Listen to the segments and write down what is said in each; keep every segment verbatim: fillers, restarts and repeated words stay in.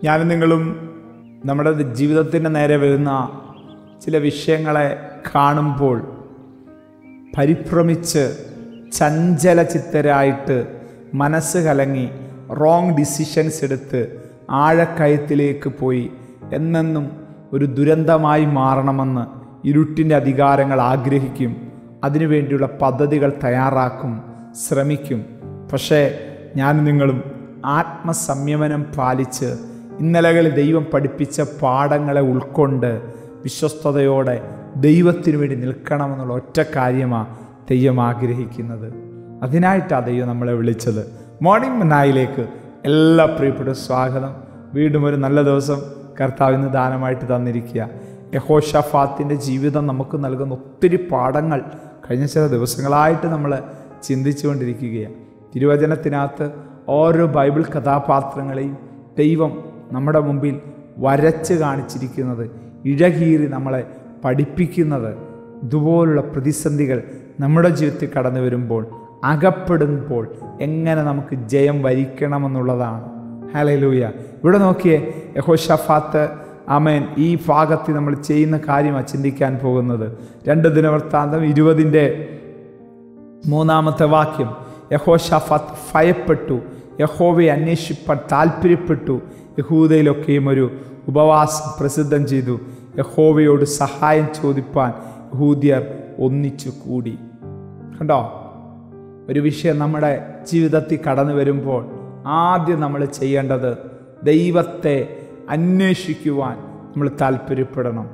ഞാനും നിങ്ങളും നമ്മുടെ ജീവിതത്തിൻ്റെ നേരെ വരുന്ന ചില വിഷയങ്ങളെ കാണുമ്പോൾ പരിഭ്രമിച്ച് ചഞ്ചലചിത്തരായിട്ട് മനസ്സ് കലങ്ങി റോങ് ഡിസിഷൻസ് എടുത്ത് ആഴക്കയത്തിലേക്ക് പോയി എന്നെന്നും ഒരു ദുരന്തമായി മാറണമെന്ന് ഇരുട്ടിൻ്റെ അധികാരങ്ങൾ ആഗ്രഹിക്കും. അതിനുവേണ്ടിയുള്ള പദ്ധതികൾ തയ്യാറാക്കും, ശ്രമിക്കും. പക്ഷേ ഞാൻ നിങ്ങളും ആത്മസംയമനം പാലിച്ച് ഇന്നലകളിൽ ദൈവം പഠിപ്പിച്ച പാഠങ്ങളെ ഉൾക്കൊണ്ട് വിശ്വസ്തയോടെ ദൈവത്തിനു വേണ്ടി നിൽക്കണമെന്നുള്ള ഒറ്റ കാര്യമാണ് ദൈവം ആഗ്രഹിക്കുന്നത്. അതിനായിട്ടാണ് ദൈവം നമ്മളെ വിളിച്ചത്. മോർണിംഗ് മന്നായിലേക്ക് എല്ലാ പ്രിയപ്പെട്ട സ്വാഗതം. വീണ്ടും ഒരു നല്ല ദിവസം കർത്താവ് ഇന്ന് ദാനമായിട്ട് തന്നിരിക്കുക. യഹോശാഫാത്തിൻ്റെ ജീവിതം നമുക്ക് നൽകുന്ന ഒത്തിരി പാഠങ്ങൾ കഴിഞ്ഞ ചില ദിവസങ്ങളായിട്ട് നമ്മൾ ചിന്തിച്ചു കൊണ്ടിരിക്കുകയാണ്. തിരുവചനത്തിനകത്ത് ഓരോ ബൈബിൾ കഥാപാത്രങ്ങളെയും ദൈവം നമ്മുടെ മുമ്പിൽ വരച്ച് കാണിച്ചിരിക്കുന്നത്, ഇഴകീറി നമ്മളെ പഠിപ്പിക്കുന്നത്, ഇതുപോലുള്ള പ്രതിസന്ധികൾ നമ്മുടെ ജീവിതത്തിൽ കടന്നു വരുമ്പോൾ, അകപ്പെടുമ്പോൾ എങ്ങനെ നമുക്ക് ജയം വരിക്കണമെന്നുള്ളതാണ്. ഹല്ലേലൂയ. ഇവിടെ നോക്കിയേ, യഹോശാഫാത്ത് ആമേൻ ഈ ഭാഗത്ത് നമ്മൾ ചെയ്യുന്ന കാര്യമാണ് ചിന്തിക്കാൻ പോകുന്നത്. രണ്ട് ദിനവൃത്താന്തം ഇരുപതിൻ്റെ മൂന്നാമത്തെ വാക്യം. യഹോശാഫാത്ത് ഭയപ്പെട്ടു, യഹോവയെ അന്വേഷിപ്പാൻ താല്പര്യപ്പെട്ടു, യഹൂദയിലൊക്കെയും ഒരു ഉപവാസം പ്രസിദ്ധം ചെയ്തു, യഹോവയോട് സഹായം ചോദിപ്പാൻ യഹൂദ്യർ ഒന്നിച്ചു കൂടി. കണ്ടോ, ഒരു വിഷയം നമ്മുടെ ജീവിതത്തിൽ കടന്നു വരുമ്പോൾ ആദ്യം നമ്മൾ ചെയ്യേണ്ടത് ദൈവത്തെ അന്വേഷിക്കുവാൻ നമ്മൾ താല്പര്യപ്പെടണം.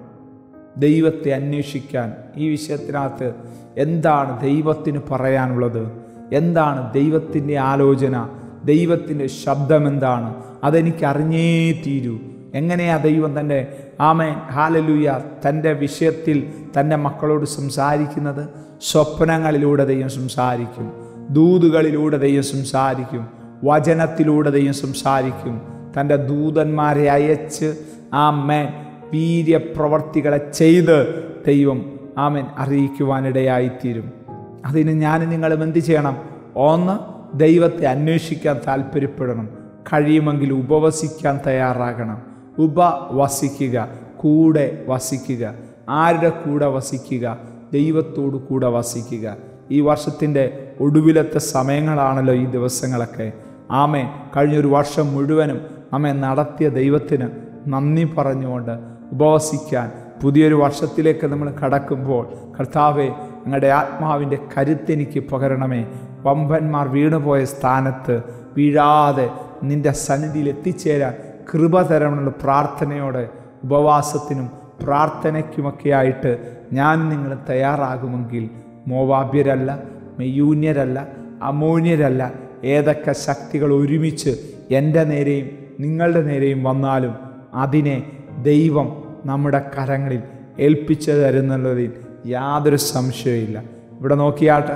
ദൈവത്തെ അന്വേഷിക്കാൻ, ഈ വിഷയത്തിനകത്ത് എന്താണ് ദൈവത്തിന് പറയാനുള്ളത്, എന്താണ് ദൈവത്തിൻ്റെ ആലോചന, ദൈവത്തിൻ്റെ ശബ്ദം എന്താണ്, അതെനിക്ക് അറിഞ്ഞേ തീരൂ. എങ്ങനെയാ ദൈവം തൻ്റെ ആമേൻ ഹല്ലേലൂയ തൻ്റെ വിഷയത്തിൽ തൻ്റെ മക്കളോട് സംസാരിക്കുന്നത്? സ്വപ്നങ്ങളിലൂടെ ദൈവം സംസാരിക്കും, ദൂതുകളിലൂടെ ദൈവം സംസാരിക്കും, വചനത്തിലൂടെ ദൈവം സംസാരിക്കും. തൻ്റെ ദൂതന്മാരെ അയച്ച് ആമേൻ വീര്യപ്രവർത്തികളെ ചെയ്ത് ദൈവം ആമേൻ അറിയിക്കുവാനിടയായിത്തീരും. അതിന് ഞാൻ നിങ്ങളും എന്ത് ചെയ്യണം? ഒന്ന്, ദൈവത്തെ അന്വേഷിക്കാൻ താല്പര്യപ്പെടണം. കഴിയുമെങ്കിൽ ഉപവസിക്കാൻ തയ്യാറാകണം. ഉപവസിക്കുക, കൂടെ വസിക്കുക. ആരുടെ കൂടെ വസിക്കുക? ദൈവത്തോട് കൂടെ വസിക്കുക. ഈ വർഷത്തിൻ്റെ ഒടുവിലത്തെ സമയങ്ങളാണല്ലോ ഈ ദിവസങ്ങളൊക്കെ. ആമേൻ കഴിഞ്ഞൊരു വർഷം മുഴുവനും ആമേൻ നടത്തിയ ദൈവത്തിന് നന്ദി പറഞ്ഞുകൊണ്ട് ഉപവസിക്കാൻ പുതിയൊരു വർഷത്തിലേക്ക് നമ്മൾ കടക്കുമ്പോൾ, കർത്താവേ ഞങ്ങളുടെ ആത്മാവിൻ്റെ കരുത്തെനിക്ക് പകരണമേ, വമ്പന്മാർ വീണുപോയ സ്ഥാനത്ത് വീഴാതെ നിൻ്റെ സന്നിധിയിൽ എത്തിച്ചേരാൻ കൃപ തരണമെന്നുള്ള പ്രാർത്ഥനയോടെ ഉപവാസത്തിനും പ്രാർത്ഥനയ്ക്കുമൊക്കെ ആയിട്ട് ഞാൻ നിങ്ങൾ തയ്യാറാകുമെങ്കിൽ മോവാബ്യരല്ല, മെയ്യൂന്യരല്ല, അമോന്യരല്ല, ഏതൊക്കെ ശക്തികൾ ഒരുമിച്ച് എൻ്റെ നേരെയും നിങ്ങളുടെ നേരെയും വന്നാലും അതിനെ ദൈവം നമ്മുടെ കരങ്ങളിൽ ഏൽപ്പിച്ചു തരുന്നുള്ളതിൽ യാതൊരു സംശയമില്ല. ഇവിടെ നോക്കിയാട്ടെ,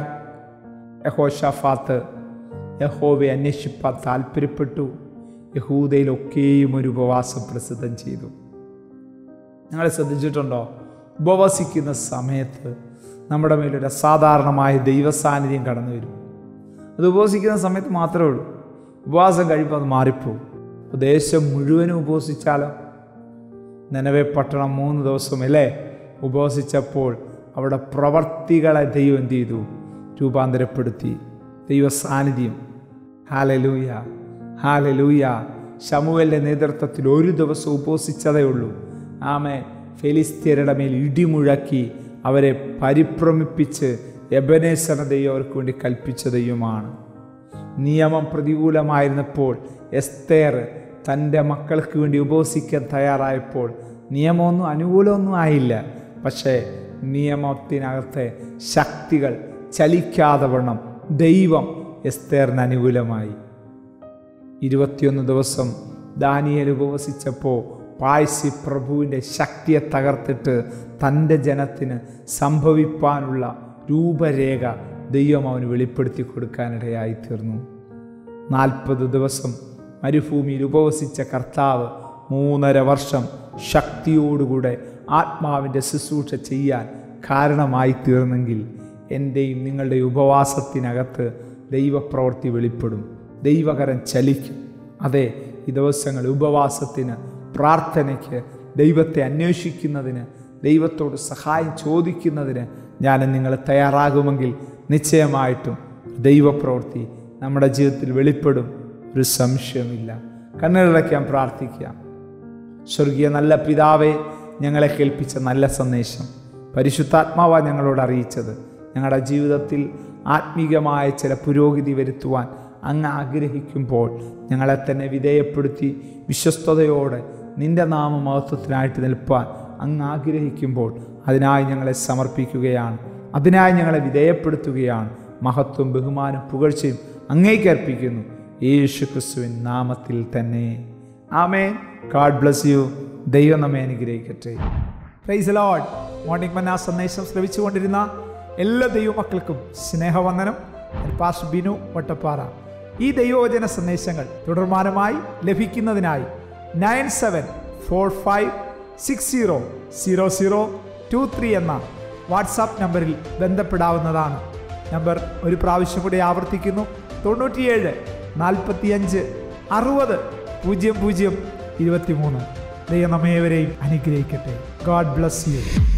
യഹോശാഫാത്ത് യഹോവയെ അന്വേഷിപ്പാൻ താല്പര്യപ്പെട്ടു, യഹൂദയിലൊക്കെയും ഒരു ഉപവാസം പ്രസിദ്ധം ചെയ്തു. നിങ്ങൾ ശ്രദ്ധിച്ചിട്ടുണ്ടോ? ഉപവസിക്കുന്ന സമയത്ത് നമ്മുടെ മേലൊരു അസാധാരണമായ ദൈവസാന്നിധ്യം കടന്നു വരും. അത് ഉപവസിക്കുന്ന സമയത്ത് മാത്രമേ ഉള്ളൂ. ഉപവാസം കഴിയുമ്പോൾ അത് മാറിപ്പോവും. ദേശം മുഴുവനും ഉപവസിച്ചാലോ? നിനവെ പട്ടണം മൂന്ന് ദിവസം അല്ലേ ഉപവസിച്ചപ്പോൾ അവിടെ പ്രവർത്തികളെ ദൈവം എന്ത് ചെയ്തു? രൂപാന്തരപ്പെടുത്തി. ദൈവ സാന്നിധ്യം. Hallelujah, hallelujah. ശമൂവേലിൻ്റെ നേതൃത്വത്തിൽ ഒരു ദിവസം ഉപവസിച്ചതേ ഉള്ളൂ. ആമേൻ ഫെലിസ്ത്യരുടെ മേൽ ഇടിമുഴക്കി അവരെ പരിഭ്രമിപ്പിച്ച് എബനേസറിനെ ദൈവം അവർക്ക് വേണ്ടി കൽപ്പിച്ച ദൈവമാണ്. നിയമം പ്രതികൂലമായിരുന്നപ്പോൾ എസ്തേർ തൻ്റെ മക്കൾക്ക് വേണ്ടി ഉപവസിക്കാൻ തയ്യാറായപ്പോൾ നിയമമൊന്നും അനുകൂലമൊന്നും ആയില്ല. പക്ഷേ നിയമത്തിനകത്തെ ശക്തികൾ ചലിക്കാതെ വണ്ണം ദൈവം എസ്തേറിന് അനുകൂലമായി. ഇരുപത്തിയൊന്ന് ദിവസം ദാനിയേൽ ഉപവസിച്ചപ്പോൾ പാഴ്സി പ്രഭുവിൻ്റെ ശക്തിയെ തകർത്തിട്ട് തൻ്റെ ജനത്തിന് സംഭവിപ്പാനുള്ള രൂപരേഖ ദൈവം അവന് വെളിപ്പെടുത്തി കൊടുക്കാനിടയായി തീർന്നു. നാൽപ്പത് ദിവസം മരുഭൂമിയിൽ ഉപവസിച്ച കർത്താവ് മൂന്നര വർഷം ശക്തിയോടുകൂടെ ആത്മാവിൻ്റെ ശുശ്രൂഷ ചെയ്യാൻ കാരണമായി തീർന്നെങ്കിൽ എൻ്റെയും നിങ്ങളുടെ ഉപവാസത്തിനകത്ത് ദൈവപ്രവൃത്തി വെളിപ്പെടും, ദൈവകരം ചലിക്കും. അതെ, ഈ ദിവസങ്ങൾ ഉപവാസത്തിന്, പ്രാർത്ഥനയ്ക്ക്, ദൈവത്തെ അന്വേഷിക്കുന്നതിന്, ദൈവത്തോട് സഹായം ചോദിക്കുന്നതിന് ഞാൻ നിങ്ങൾ തയ്യാറാകുമെങ്കിൽ നിശ്ചയമായിട്ടും ദൈവപ്രവൃത്തി നമ്മുടെ ജീവിതത്തിൽ വെളിപ്പെടും, ഒരു സംശയമില്ല. കണ്ണുകളടയ്ക്കാൻ പ്രാർത്ഥിക്കാം. സ്വർഗീയ നല്ല പിതാവേ, ഞങ്ങളെ കേൾപ്പിച്ച നല്ല സന്ദേശം പരിശുദ്ധാത്മാവാ ഞങ്ങളോട് അറിയിച്ചത്, ഞങ്ങളുടെ ജീവിതത്തിൽ ആത്മീകമായ ചില പുരോഗതി വരുത്തുവാൻ അങ്ങ് ആഗ്രഹിക്കുമ്പോൾ ഞങ്ങളെ തന്നെ വിധേയപ്പെടുത്തി വിശ്വസ്തയോടെ നിൻ്റെ നാമമഹത്വത്തിനായിട്ട് നിൽപ്പാൻ അങ്ങ് ആഗ്രഹിക്കുമ്പോൾ അതിനായി ഞങ്ങളെ സമർപ്പിക്കുകയാണ്, അതിനായി ഞങ്ങളെ വിധേയപ്പെടുത്തുകയാണ്. മഹത്വം, ബഹുമാനം, പുകഴ്ചയും അങ്ങേക്ക് അർപ്പിക്കുന്നു, യേശു ക്രിസ്തുവിൻ നാമത്തിൽ തന്നെ. ആമേൻ. God bless you. ദൈവം നമ്മെ അനുഗ്രഹിക്കട്ടെ. Praise the Lord. മോർണിംഗ് മന്ന സന്ദേശം ശ്രവിച്ചുകൊണ്ടിരുന്ന എല്ലാ ദൈവമക്കൾക്കും സ്നേഹവന്ദനം. പാസ്റ്റർ ബിനു വട്ടപ്പാറ. ഈ ദൈവവചന സന്ദേശങ്ങൾ തുടർമാനമായി ലഭിക്കുന്നതിനായി nine seven four five six zero zero zero two three എന്ന വാട്സാപ്പ് നമ്പറിൽ ബന്ധപ്പെടാവുന്നതാണ്. നമ്പർ ഒരു പ്രാവശ്യം കൂടി ആവർത്തിക്കുന്നു: തൊണ്ണൂറ്റിയേഴ് നാൽപ്പത്തിയഞ്ച് അറുപത് പൂജ്യം പൂജ്യം ഇരുപത്തി മൂന്ന്. ദൈവം നമ്മേവരെയും അനുഗ്രഹിക്കട്ടെ. God bless U.